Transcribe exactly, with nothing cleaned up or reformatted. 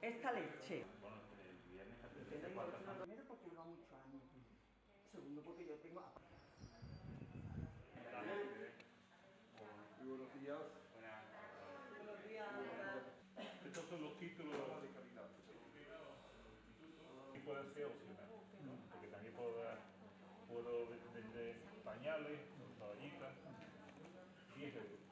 esta leche. Bueno, el viernes Yo tengo el primero porque lleva muchos años. Segundo porque yo tengo... Muy buenos días. Buenos días. Estos son los títulos de calidad. Y puede ser opcional, porque también puedo dar, puedo vender pañales, toallitas, diez euros.